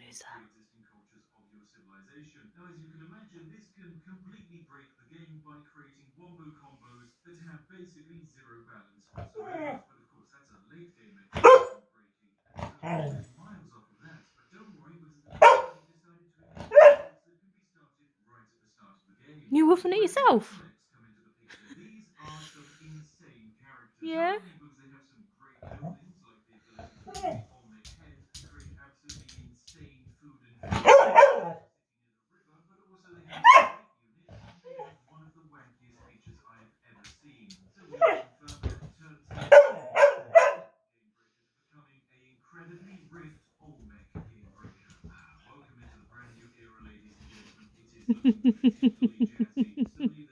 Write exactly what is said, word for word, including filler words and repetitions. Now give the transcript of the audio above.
loser. pre-existing cultures of your civilization. Now, as you can imagine, this can completely break the game by creating wombo combos that have basically zero balance whatsoever. But of course, that's a late game mechanic breaking. So we're miles off of that. But don't worry, because the developers decided to include builds that can be started right at the start of the game. You woofing it yourself? Come into the picture. These are some insane characters. Yeah. Not only because they have some great buildings, like the ability to put on their head and create absolutely insane food and fuel sitting in a river, but also they have a great unit and they have one of the wankiest features I have ever seen. So we can confirm that turns out Game Breakers becoming an incredibly rift Olmec Game Breaker. Welcome into the brand new era, ladies and gentlemen. It is looking particularly jazzy. So